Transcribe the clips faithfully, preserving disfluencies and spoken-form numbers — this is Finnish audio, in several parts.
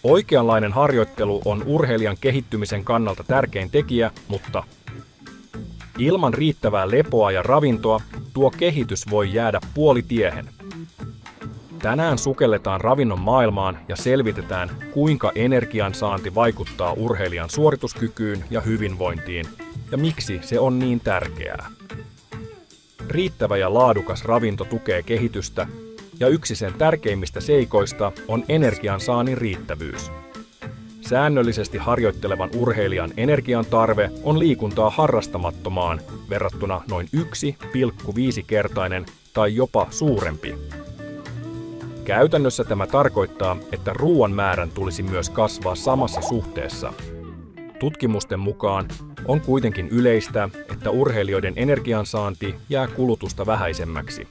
Oikeanlainen harjoittelu on urheilijan kehittymisen kannalta tärkein tekijä, mutta ilman riittävää lepoa ja ravintoa tuo kehitys voi jäädä puolitiehen. Tänään sukelletaan ravinnon maailmaan ja selvitetään, kuinka energiansaanti vaikuttaa urheilijan suorituskykyyn ja hyvinvointiin ja miksi se on niin tärkeää. Riittävä ja laadukas ravinto tukee kehitystä ja yksi sen tärkeimmistä seikoista on energiansaannin riittävyys. Säännöllisesti harjoittelevan urheilijan energian tarve on liikuntaa harrastamattomaan verrattuna noin yksi pilkku viisi kertainen tai jopa suurempi. Käytännössä tämä tarkoittaa, että ruoan määrän tulisi myös kasvaa samassa suhteessa. Tutkimusten mukaan on kuitenkin yleistä, että urheilijoiden energiansaanti jää kulutusta vähäisemmäksi.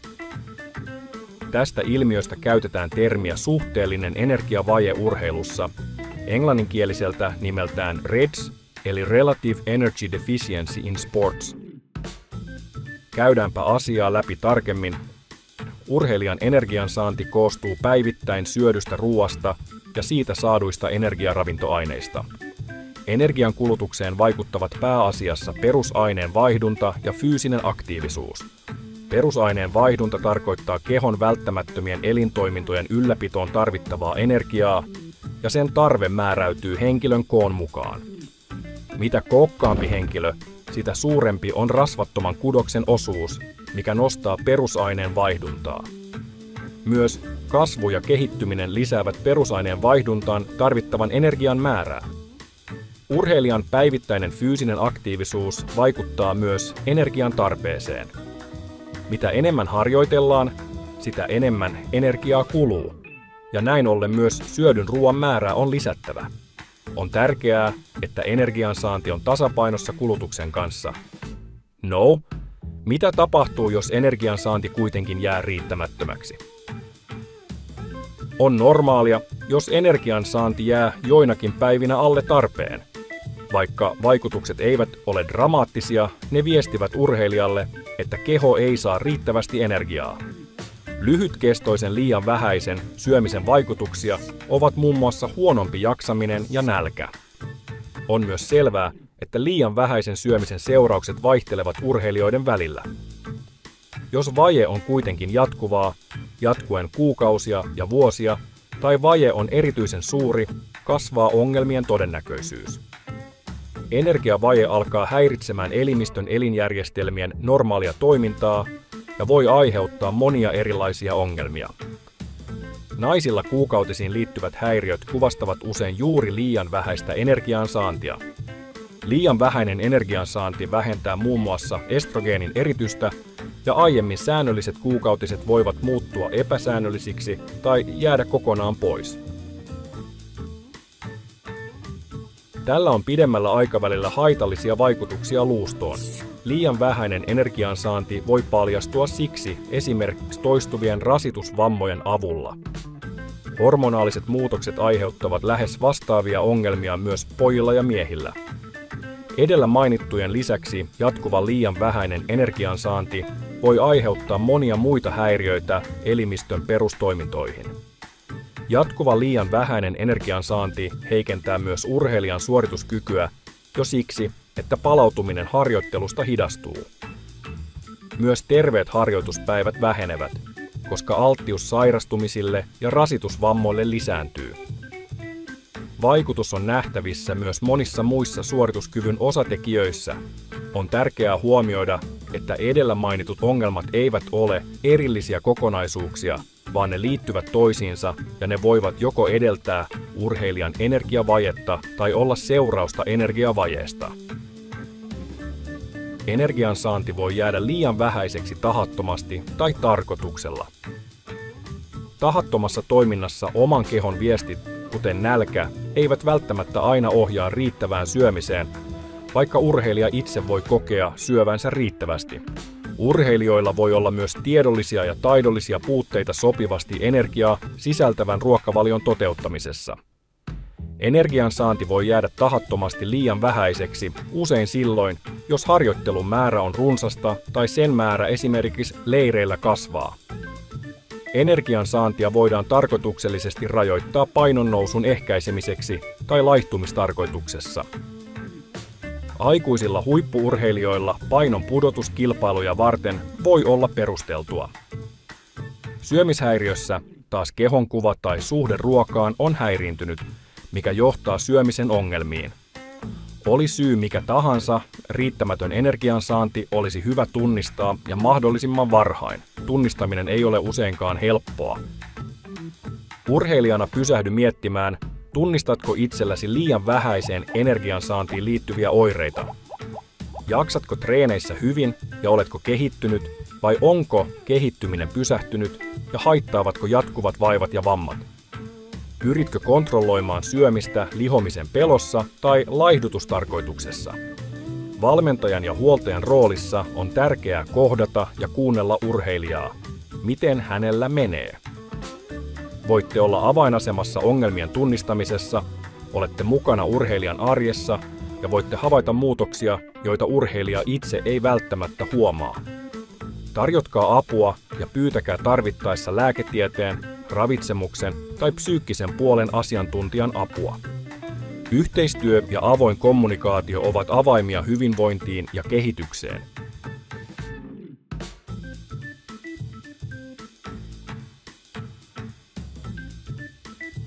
Tästä ilmiöstä käytetään termiä suhteellinen energiavaje urheilussa, englanninkieliseltä nimeltään R E D S eli Relative Energy Deficiency in Sports. Käydäänpä asiaa läpi tarkemmin. Urheilijan energiansaanti koostuu päivittäin syödystä ruoasta ja siitä saaduista energiaravintoaineista. Energian kulutukseen vaikuttavat pääasiassa perusaineen vaihdunta ja fyysinen aktiivisuus. Perusaineen vaihdunta tarkoittaa kehon välttämättömien elintoimintojen ylläpitoon tarvittavaa energiaa, ja sen tarve määräytyy henkilön koon mukaan. Mitä kookkaampi henkilö, sitä suurempi on rasvattoman kudoksen osuus, mikä nostaa perusaineen vaihduntaa. Myös kasvu ja kehittyminen lisäävät perusaineen vaihduntaan tarvittavan energian määrää. Urheilijan päivittäinen fyysinen aktiivisuus vaikuttaa myös energian tarpeeseen. Mitä enemmän harjoitellaan, sitä enemmän energiaa kuluu, ja näin ollen myös syödyn ruoan määrää on lisättävä. On tärkeää, että energiansaanti on tasapainossa kulutuksen kanssa. No, mitä tapahtuu, jos energiansaanti kuitenkin jää riittämättömäksi? On normaalia, jos energiansaanti jää joinakin päivinä alle tarpeen. Vaikka vaikutukset eivät ole dramaattisia, ne viestivät urheilijalle, että keho ei saa riittävästi energiaa. Lyhytkestoisen liian vähäisen syömisen vaikutuksia ovat muun muassa huonompi jaksaminen ja nälkä. On myös selvää, että liian vähäisen syömisen seuraukset vaihtelevat urheilijoiden välillä. Jos vaje on kuitenkin jatkuvaa, jatkuen kuukausia ja vuosia, tai vaje on erityisen suuri, kasvaa ongelmien todennäköisyys. Energiavaje alkaa häiritsemään elimistön elinjärjestelmien normaalia toimintaa ja voi aiheuttaa monia erilaisia ongelmia. Naisilla kuukautisiin liittyvät häiriöt kuvastavat usein juuri liian vähäistä energiansaantia. Liian vähäinen energiansaanti vähentää muun muassa estrogeenin eritystä ja aiemmin säännölliset kuukautiset voivat muuttua epäsäännöllisiksi tai jäädä kokonaan pois. Tällä on pidemmällä aikavälillä haitallisia vaikutuksia luustoon. Liian vähäinen energiansaanti voi paljastua siksi esimerkiksi toistuvien rasitusvammojen avulla. Hormonaaliset muutokset aiheuttavat lähes vastaavia ongelmia myös pojilla ja miehillä. Edellä mainittujen lisäksi jatkuva liian vähäinen energiansaanti voi aiheuttaa monia muita häiriöitä elimistön perustoimintoihin. Jatkuva liian vähäinen energiansaanti heikentää myös urheilijan suorituskykyä jo siksi, että palautuminen harjoittelusta hidastuu. Myös terveet harjoituspäivät vähenevät, koska alttius sairastumisille ja rasitusvammoille lisääntyy. Vaikutus on nähtävissä myös monissa muissa suorituskyvyn osatekijöissä. On tärkeää huomioida, että edellä mainitut ongelmat eivät ole erillisiä kokonaisuuksia, vaan ne liittyvät toisiinsa ja ne voivat joko edeltää urheilijan energiavajetta tai olla seurausta energiavajeesta. Energiansaanti voi jäädä liian vähäiseksi tahattomasti tai tarkoituksella. Tahattomassa toiminnassa oman kehon viestit, kuten nälkä, eivät välttämättä aina ohjaa riittävään syömiseen, vaikka urheilija itse voi kokea syövänsä riittävästi. Urheilijoilla voi olla myös tiedollisia ja taidollisia puutteita sopivasti energiaa sisältävän ruokavalion toteuttamisessa. Energiansaanti voi jäädä tahattomasti liian vähäiseksi usein silloin, jos harjoittelun määrä on runsasta tai sen määrä esimerkiksi leireillä kasvaa. Energiansaantia voidaan tarkoituksellisesti rajoittaa painonnousun ehkäisemiseksi tai laihtumistarkoituksessa. Aikuisilla huippu-urheilijoilla painon pudotuskilpailuja varten voi olla perusteltua. Syömishäiriössä taas kehonkuva tai suhde ruokaan on häiriintynyt, mikä johtaa syömisen ongelmiin. Oli syy mikä tahansa, riittämätön energiansaanti olisi hyvä tunnistaa ja mahdollisimman varhain. Tunnistaminen ei ole useinkaan helppoa. Urheilijana pysähdy miettimään, tunnistatko itselläsi liian vähäiseen energiansaantiin liittyviä oireita? Jaksatko treeneissä hyvin ja oletko kehittynyt, vai onko kehittyminen pysähtynyt ja haittaavatko jatkuvat vaivat ja vammat? Pyritkö kontrolloimaan syömistä lihomisen pelossa tai laihdutustarkoituksessa? Valmentajan ja huoltajan roolissa on tärkeää kohdata ja kuunnella urheilijaa, miten hänellä menee. Voitte olla avainasemassa ongelmien tunnistamisessa, olette mukana urheilijan arjessa ja voitte havaita muutoksia, joita urheilija itse ei välttämättä huomaa. Tarjotkaa apua ja pyytäkää tarvittaessa lääketieteen, ravitsemuksen tai psyykkisen puolen asiantuntijan apua. Yhteistyö ja avoin kommunikaatio ovat avaimia hyvinvointiin ja kehitykseen.